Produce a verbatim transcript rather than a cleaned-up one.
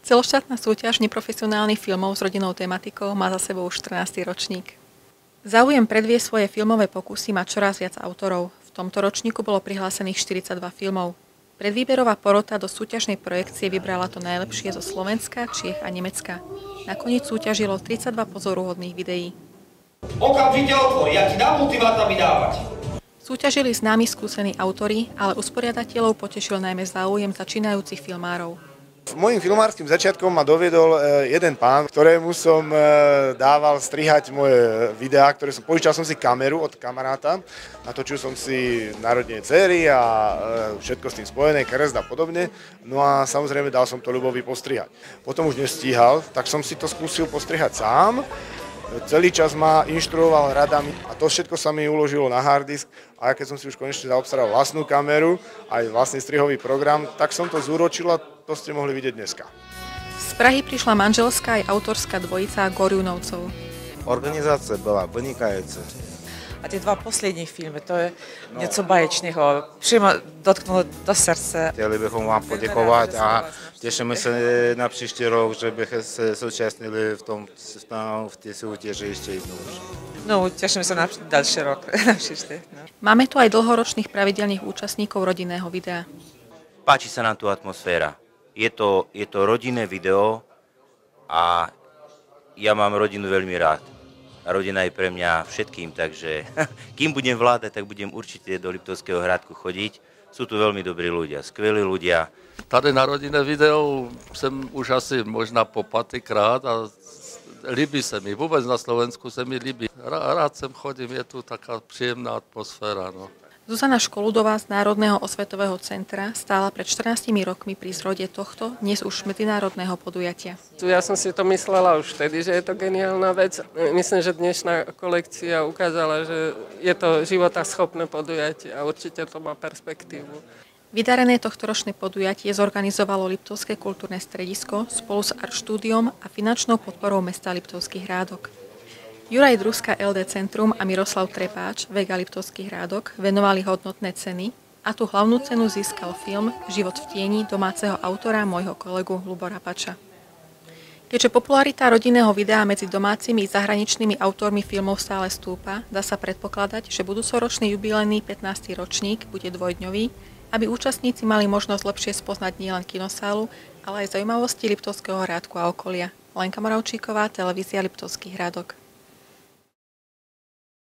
Celoštátna súťaž neprofesionálnych filmov s rodinnou tematikou má za sebou už štrnásty ročník. Záujem predviesť svoje filmové pokusy má čoraz viac autorov. V tomto ročníku bolo prihlásených štyridsaťdva filmov. Predvýberová porota do súťažnej projekcie vybrala to najlepšie zo Slovenska, Čiech a Nemecka. Nakoniec súťažilo tridsaťdva pozoruhodných videí. Okamžite otvor, ja ti dám multiváta mi dávať. Súťažili známi skúsení autori, ale usporiadateľov potešil najmä záujem začínajúcich filmárov. Mojím filmárskym začiatkom ma doviedol jeden pán, ktorému som dával strihať moje videá, ktoré som požičal som si kameru od kamaráta, natočil som si narodenie dcery a všetko s tým spojené, krst a podobne. No a samozrejme dal som to Ľubovi postrihať. Potom už nestíhal, tak som si to skúsil postrihať sám. Celý čas ma inštruoval radami a to všetko sa mi uložilo na harddisk a keď som si už konečne zaobstaral vlastnú kameru, aj vlastný strihový program, tak som to zúročil a to ste mohli vidieť dneska. Z Prahy prišla manželská aj autorská dvojica Gorjunovcov. Organizácia bola vynikajúca. A tie dva poslední filmy, to je no. něco baječného. Přímo dotknulo do srdce. Chtěli bychom vám poděkovat a těšíme se na příští rok, že bychom se zúčastnili v tom v té soutěži ještě jednou. No, tešíme sa na ďalší rok. Na příští, no. Máme tu aj dlhoročných pravidelných účastníkov rodinného videa. Páči sa nám tu atmosféra. Je to, je to rodinné video a ja mám rodinu veľmi rád. A rodina je pre mňa všetkým, takže kým budem vládať, tak budem určite do Liptovského Hrádku chodiť. Sú tu veľmi dobrí ľudia, skvelí ľudia. Tady na rodinné video jsem už asi možná po pátýkrát a líbí se mi. Vůbec na Slovensku se mi líbí. Rád sem chodím, je tu taká příjemná atmosféra. No. Zuzana Školudová z Národného osvetového centra stála pred štrnástimi rokmi pri zrode tohto, dnes už medzinárodného podujatia. Ja som si to myslela už vtedy, že je to geniálna vec. Myslím, že dnešná kolekcia ukázala, že je to životaschopné podujatie a určite to má perspektívu. Vydarené tohtoročné podujatie zorganizovalo Liptovské kultúrne stredisko spolu s Art štúdiom a finančnou podporou mesta Liptovský Hrádok. Juraj Druska el dé Centrum a Miroslav Trepáč, Vega Liptovský Hrádok, venovali hodnotné ceny a tú hlavnú cenu získal film Život v tieni domáceho autora môjho kolegu Ľubora Pača. Keďže popularita rodinného videa medzi domácimi i zahraničnými autormi filmov stále stúpa, dá sa predpokladať, že budúcoročný jubilejný pätnásty ročník bude dvojdňový, aby účastníci mali možnosť lepšie spoznať nielen kinosálu, ale aj zaujímavosti Liptovského Hrádku a okolia. Lenka Moravčíková, televízia Liptovský Hrádok.